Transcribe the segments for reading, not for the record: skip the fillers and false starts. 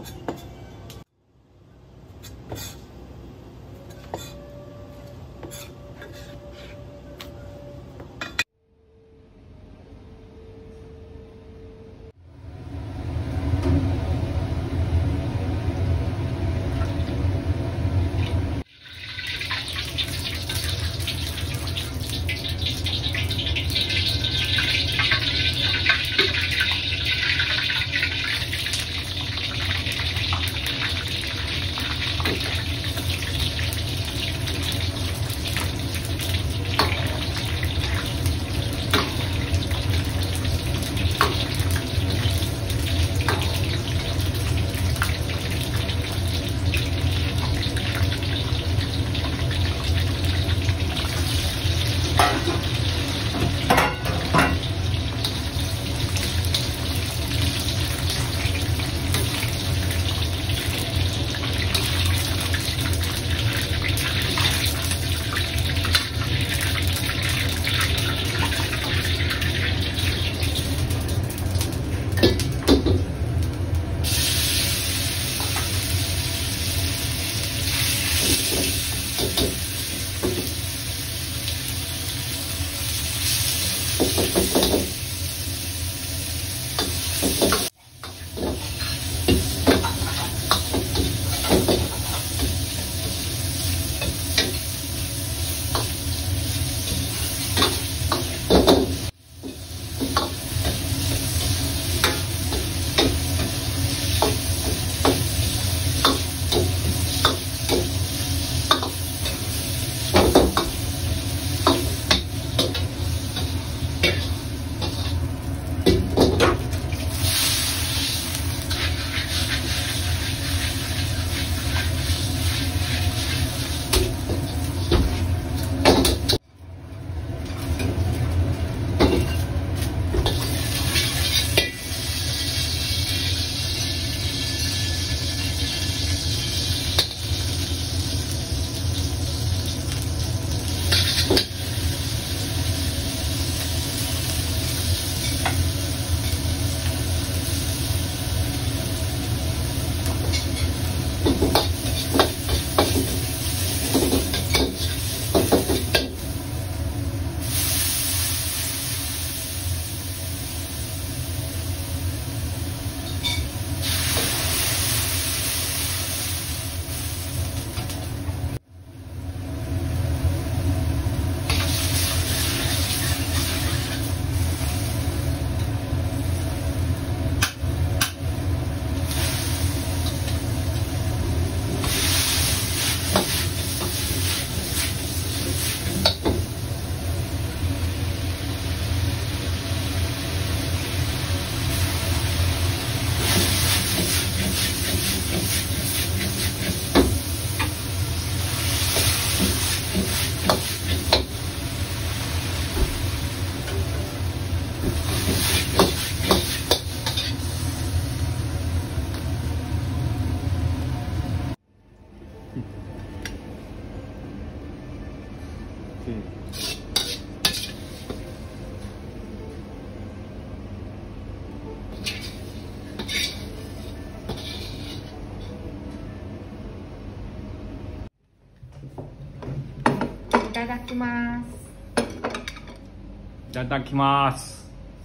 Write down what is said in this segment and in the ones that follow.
いただきます。 いただきます。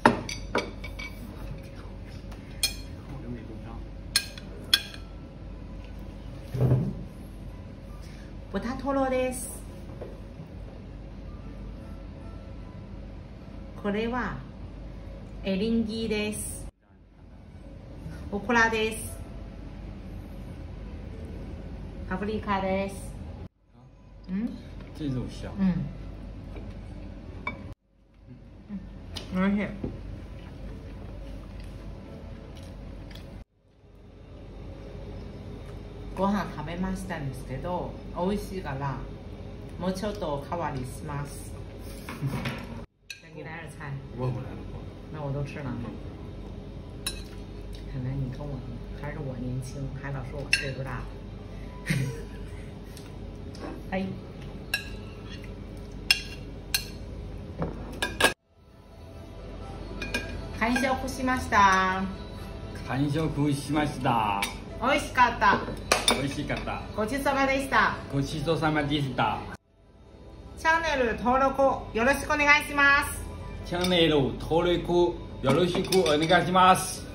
豚トロです。これはエリンギです。オクラです。パプリカです。 这是我想。 おいしい。ご飯食べましたんですけど、美味しいからもうちょっとおかわりします。再给点菜。 我不来了。 那我都吃了。看来你跟我还是我年轻，还老说我岁数大。はい。完食しました。 完食しました。 美味しかった。 美味しかった。 ごちそうさまでした。 ごちそうさまでした。 チャンネル登録よろしくお願いします。 チャンネル登録よろしくお願いします。